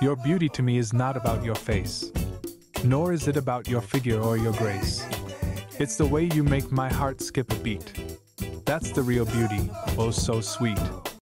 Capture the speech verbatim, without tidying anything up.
Your beauty to me is not about your face, nor is it about your figure or your grace. It's the way you make my heart skip a beat. That's the real beauty, oh so sweet.